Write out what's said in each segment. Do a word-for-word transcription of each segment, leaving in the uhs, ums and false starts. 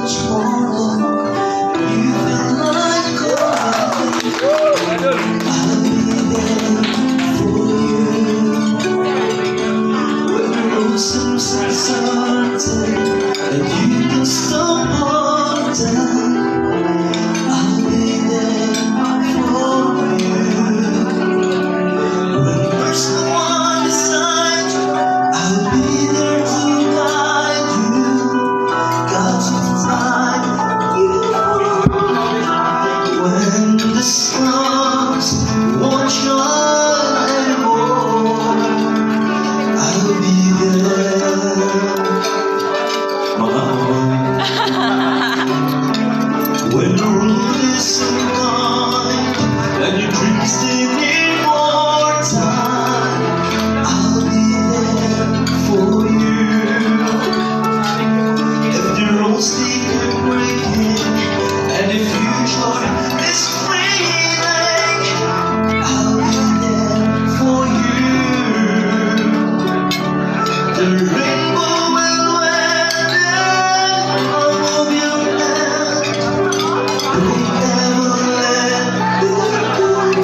much more than you feel like calling. I'll be there for you when the road seems uncertain and you can stop all down. I'll be there for you when there's no one beside you. I'll be there to guide you. Got to find you when the stars won't shine anymore. I'll be there. When the road is so blind and your dreams still need more time, I'll be there for you. If the roads keep breaking and the future is fleeting, I'll be there for you. The rainbow will wend above your head. Don't ever let it go.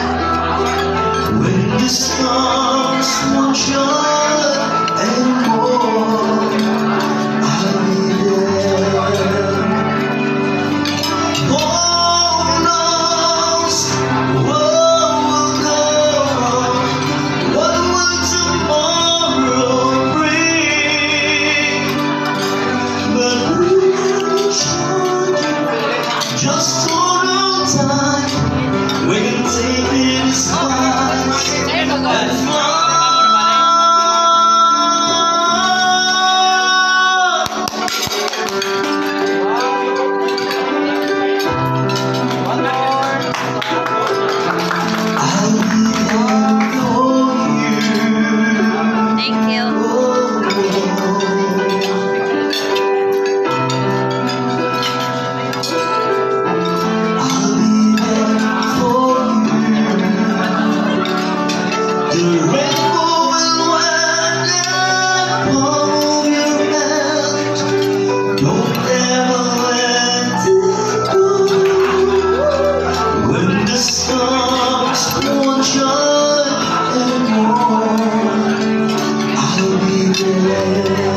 When the stars won't shine anymore, I'll be there. Who knows what will go? What will tomorrow bring? But we can change just for a time. We can take it skies and fly. I'll be there for you. Thank you. Oh, I'll be there for you. The rainbow will wend above your head. Don't ever let it go. When the stars won't shine anymore, I'll be there.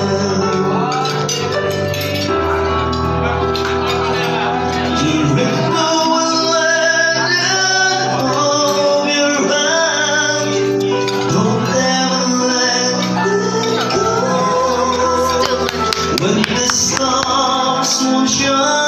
The rainbow will wend above your head. Don't ever let it go. When the stars won't shine